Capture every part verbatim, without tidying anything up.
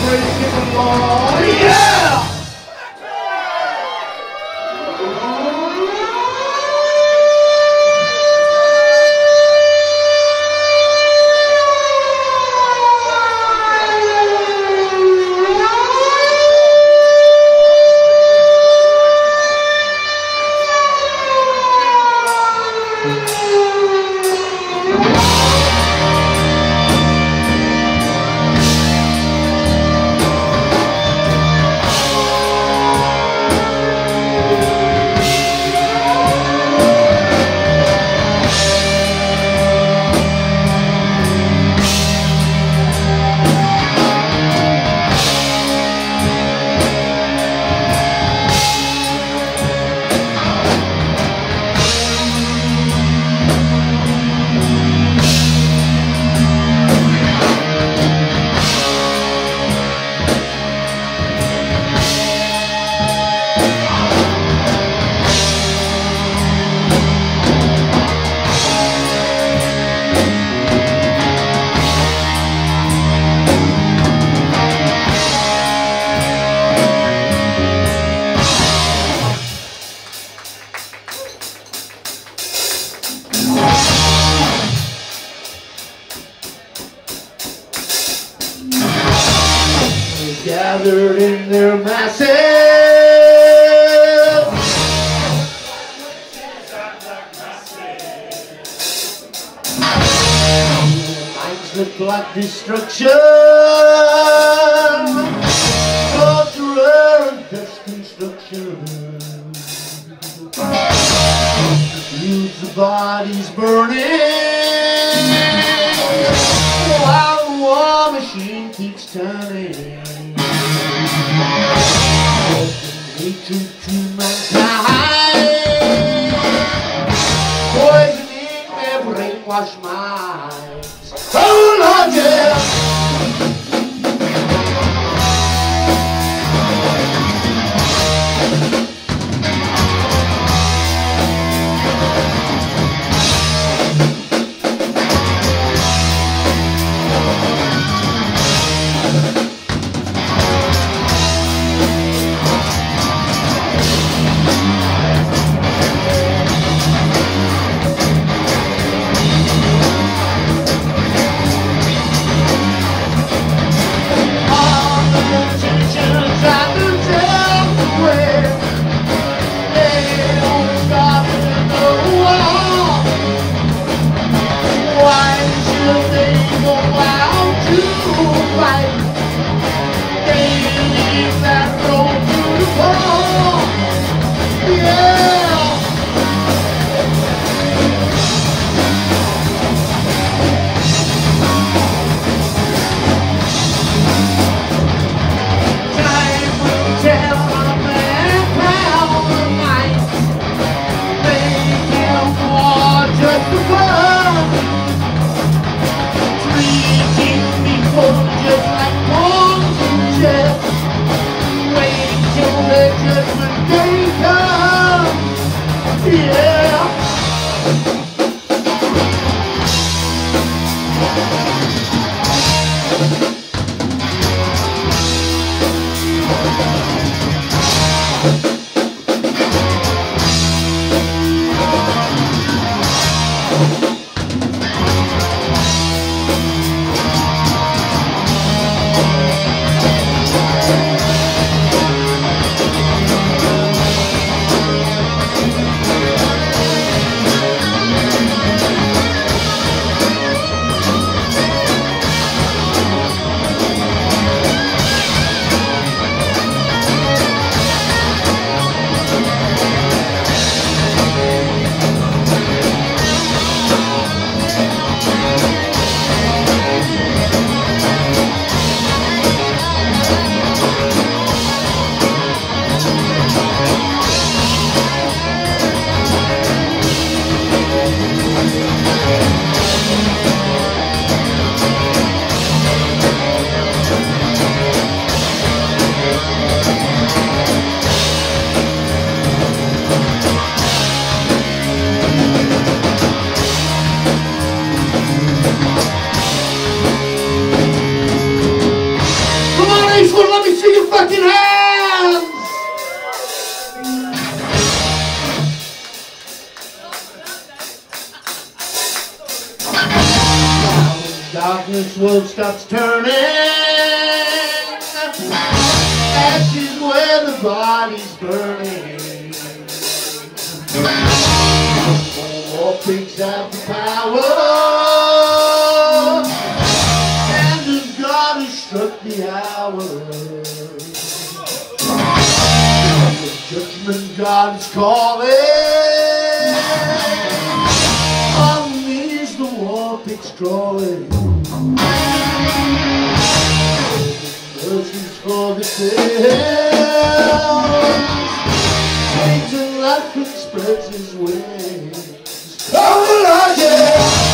breaking the law. Yeah! Gathered in their masses, minds look like destruction, torture and death construction. Leaves the bodies burning while the war machine keeps turning. Hatred to mankind, poisoning their brainwashed minds. Oh Lord, yeah! your fucking hands! Darkness world stops turning, ashes where the body's burning. More pigs have the power, and as God has struck the hour, the judgment God is calling. On the knees the war pigs crawling. Mercies for the tales, Satan laughing spreads his wings. Oh Lord, yeah!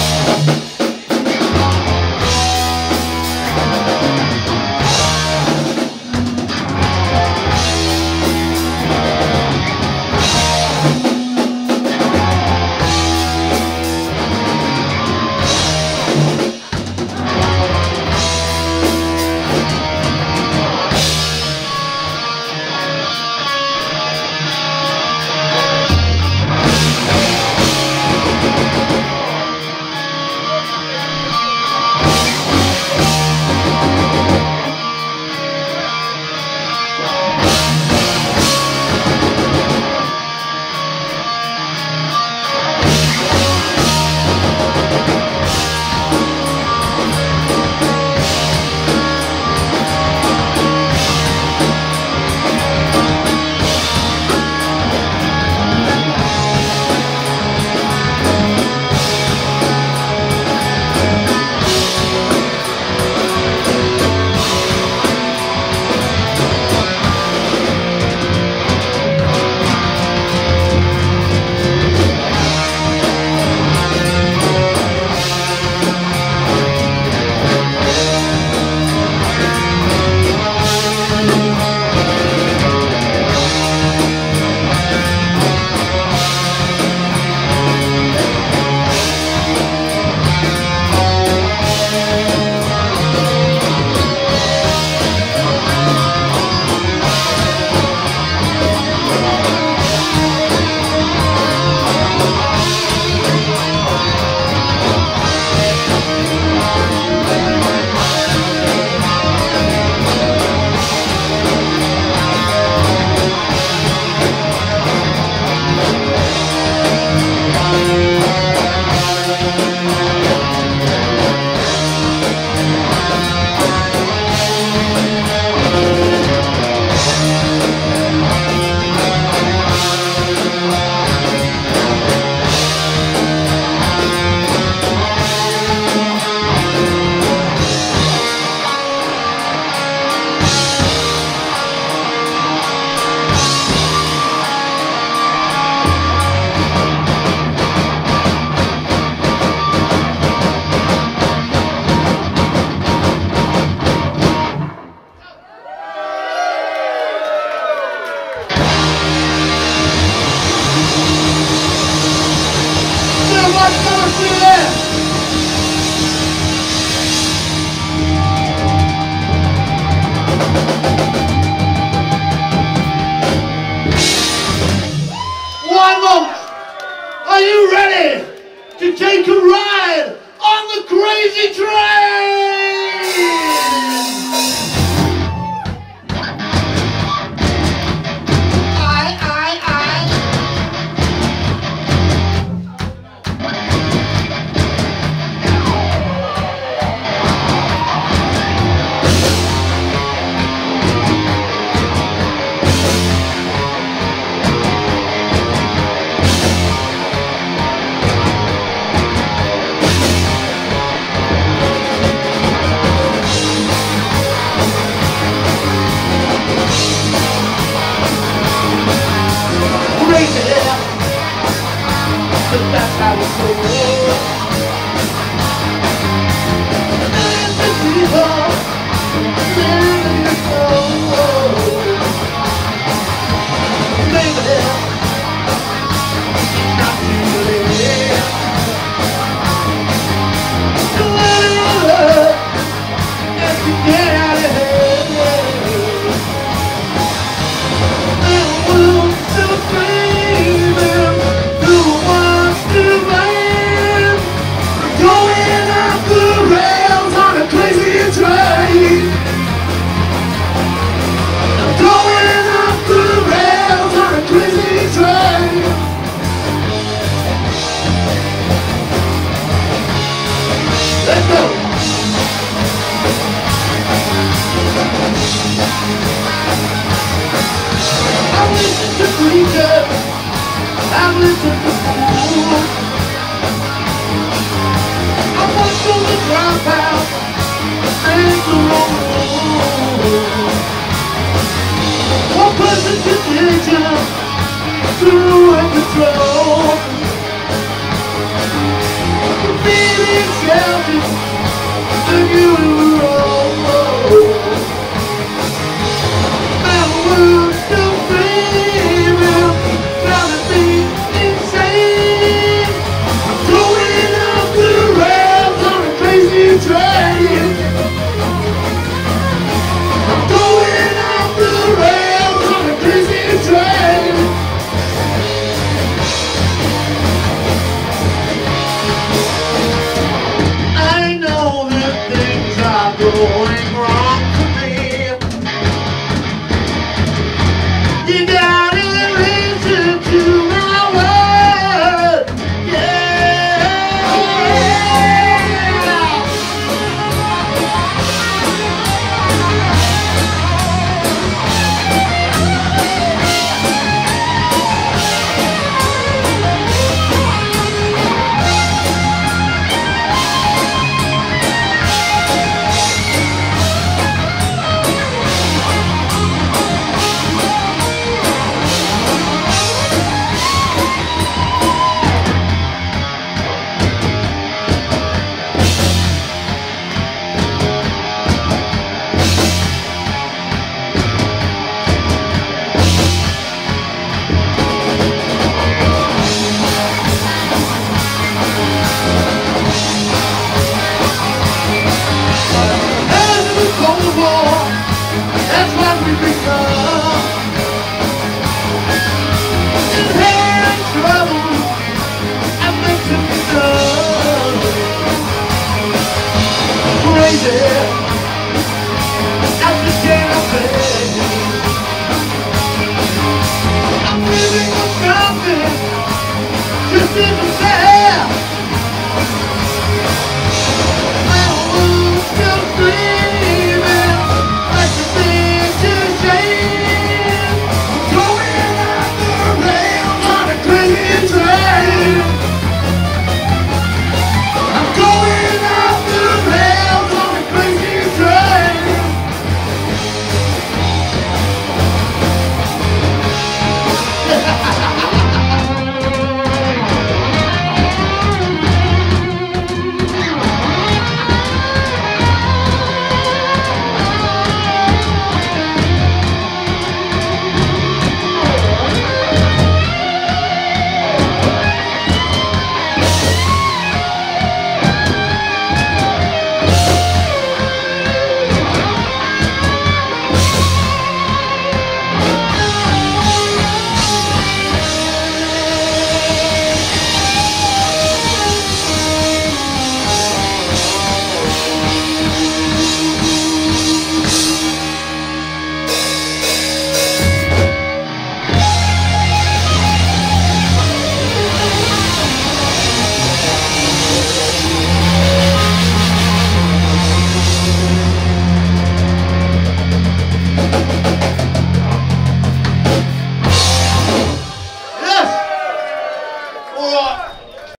Are you ready to take a ride on the crazy train? such a fool. I watched all the dropouts make the wrong move. One person contagion through and control. Feeling selfish, and you were wrong. My words don't blame you, driving me insane. I'm throwing up the rails on a crazy train. I'm throwing up the rails on a crazy train. I know that things are going wrong for me. You gotta listen to my word, yeah. That's what we become. Inherent trouble, I think to be done. Crazy.